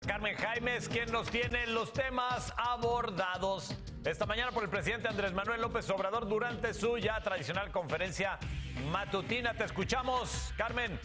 Carmen Jaimes, quien nos tiene los temas abordados esta mañana por el presidente Andrés Manuel López Obrador durante su ya tradicional conferencia matutina. Te escuchamos, Carmen.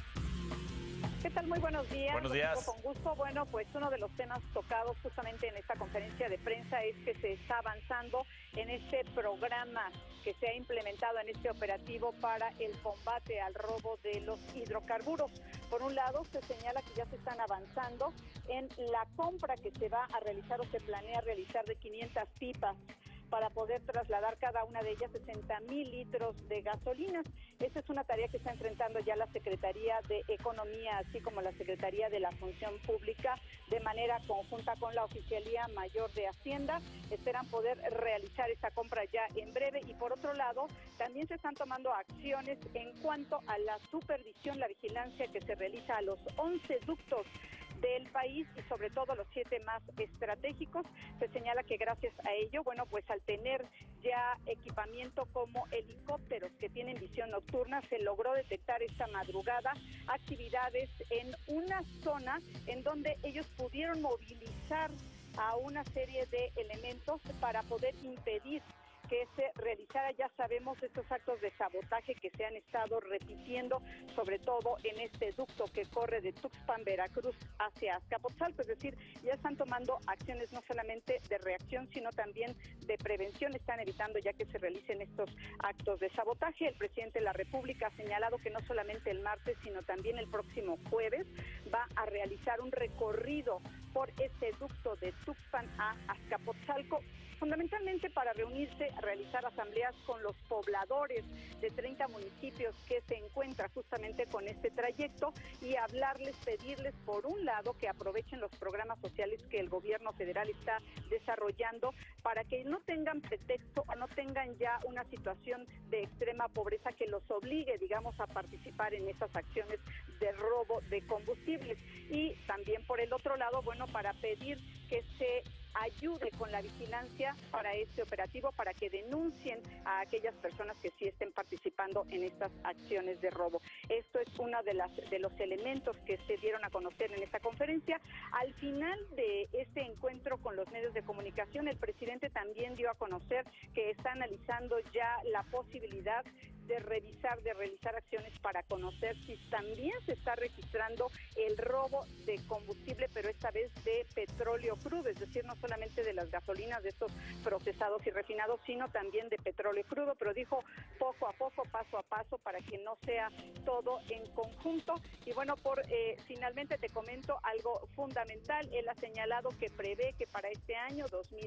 ¿Qué tal? Muy buenos días. Buenos días. Con gusto. Bueno, pues uno de los temas tocados justamente en esta conferencia de prensa es que se está avanzando en este programa que se ha implementado en este operativo para el combate al robo de los hidrocarburos. Por un lado, se señala que ya se están avanzando en la compra que se va a realizar o se planea realizar de 500 pipas para poder trasladar cada una de ellas 60,000 litros de gasolina. Esta es una tarea que está enfrentando ya la Secretaría de Economía, así como la Secretaría de la Función Pública, de manera conjunta con la Oficialía Mayor de Hacienda. Esperan poder realizar esta compra ya en breve. Y por otro lado, también se están tomando acciones en cuanto a la supervisión, la vigilancia que se realiza a los 11 ductos del país y sobre todo los 7 más estratégicos. Se señala que gracias a ello, bueno, pues al tener ya equipamiento como helicópteros que tienen visión nocturna, se logró detectar esta madrugada actividades en una zona en donde ellos pudieron movilizar a una serie de elementos para poder impedir que se realizara, ya sabemos, estos actos de sabotaje que se han estado repitiendo, sobre todo en este ducto que corre de Tuxpan, Veracruz, hacia Azcapotzalco. Es decir, ya están tomando acciones no solamente de reacción, sino también de prevención. Están evitando ya que se realicen estos actos de sabotaje. El presidente de la República ha señalado que no solamente el martes, sino también el próximo jueves va a realizar un recorrido por este ducto de Tuxpan a Azcapotzalco, fundamentalmente para reunirse, realizar asambleas con los pobladores de 30 municipios que se encuentran justamente con este trayecto y hablarles, pedirles, por un lado, que aprovechen los programas sociales que el gobierno federal está desarrollando para que no tengan pretexto o no tengan ya una situación de extrema pobreza que los obligue, digamos, a participar en esas acciones de robo de combustibles. Y también, por el otro lado, bueno, para pedir que se ayude con la vigilancia para este operativo, para que denuncien a aquellas personas que sí estén participando en estas acciones de robo. Esto es uno de los elementos que se dieron a conocer en esta conferencia. Al final de este encuentro con los medios de comunicación, el presidente también dio a conocer que está analizando ya la posibilidad de realizar acciones para conocer si también se está registrando el robo de combustible, pero esta vez de petróleo crudo, es decir, no solamente de las gasolinas, de estos procesados y refinados, sino también de petróleo crudo, pero dijo poco a poco, paso a paso, para que no sea todo en conjunto. Y bueno, finalmente te comento algo fundamental. Él ha señalado que prevé que para este año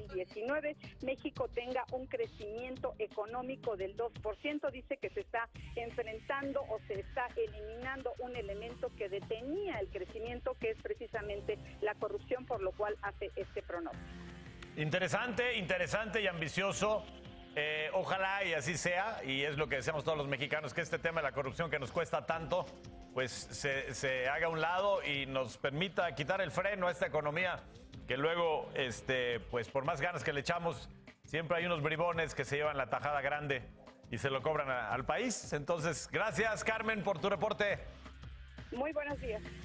2019 México tenga un crecimiento económico del 2%. Dice que se está enfrentando o se está eliminando un elemento que detenía el crecimiento, que es precisamente la corrupción, por lo cual hace este pronóstico. Interesante y ambicioso. Ojalá y así sea, y es lo que deseamos todos los mexicanos, que este tema de la corrupción que nos cuesta tanto, pues se haga a un lado y nos permita quitar el freno a esta economía, que luego, pues por más ganas que le echamos, siempre hay unos bribones que se llevan la tajada grande y se lo cobran al país. Entonces, gracias, Carmen, por tu reporte. Muy buenos días.